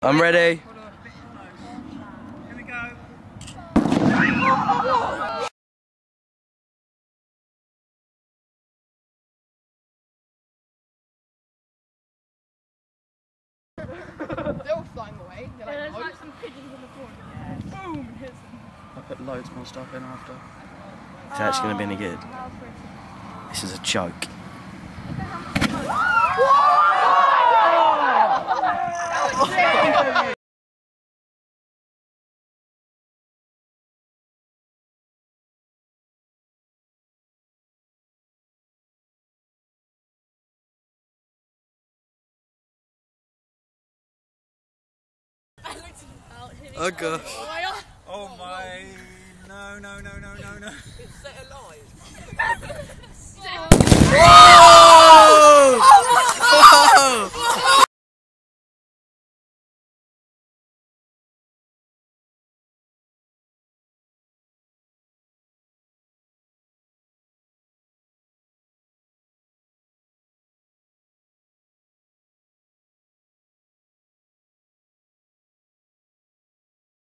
I'm ready. Here we go. They're all flying away. They're like, There's like some pigeons in the corner. yeah. Boom! Hits them. I put loads more stuff in after. Is it actually going to be any good? This is a joke. Oh gosh. Oh my. No. Set alive.